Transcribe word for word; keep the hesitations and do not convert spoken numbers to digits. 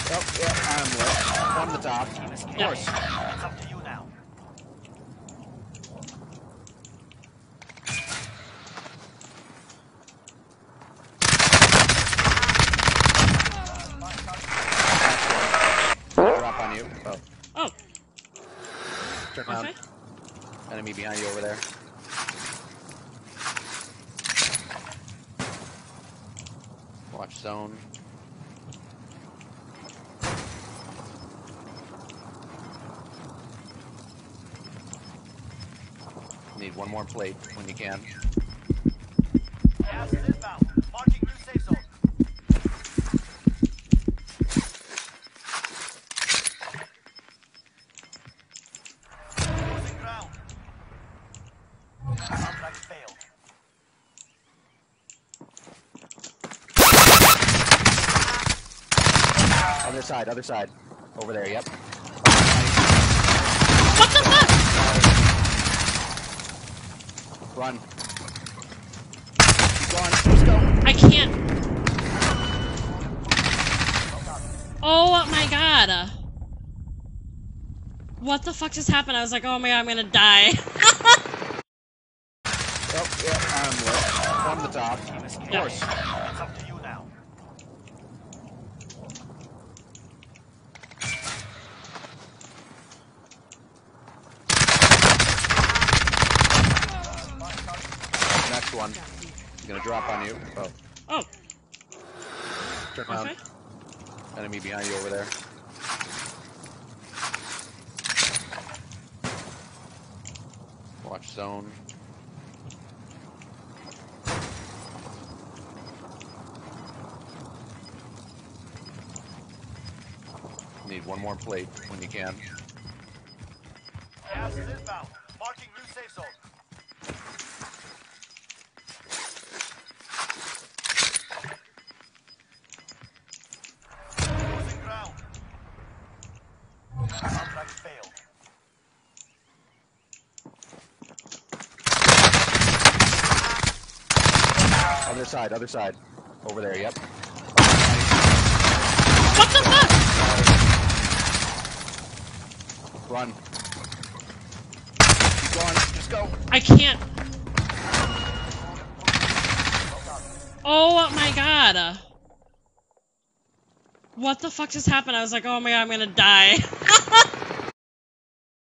Oh, yeah, I'm lit. From the top. Of course. It's up to you now. Drop on you. Oh. Oh. Turn around. Okay. Enemy behind you over there. Watch zone. Need one more plate when you can. Gas is inbound. Marking new safe zone. Losing ground. Contract failed. Other side, other side. Over there, yep. What the fuck? Run. Keep going. Let's go. I can't. Oh my god. What the fuck just happened? I was like, oh my god, I'm gonna die. Oh, yeah, I'm lit. From the top. Of course. It's up to you now. Next one. He's gonna drop on you. Oh. Oh. Turn around. Okay. Enemy behind you over there. Watch zone. Need one more plate when you can. Gas is inbound. Marking new safe zone. Losing ground. Contract failed. Other side, other side. Over there, yep. What the fuck? Run. Keep going. Just go. I can't. Oh my god. What the fuck just happened? I was like, oh my god, I'm gonna die.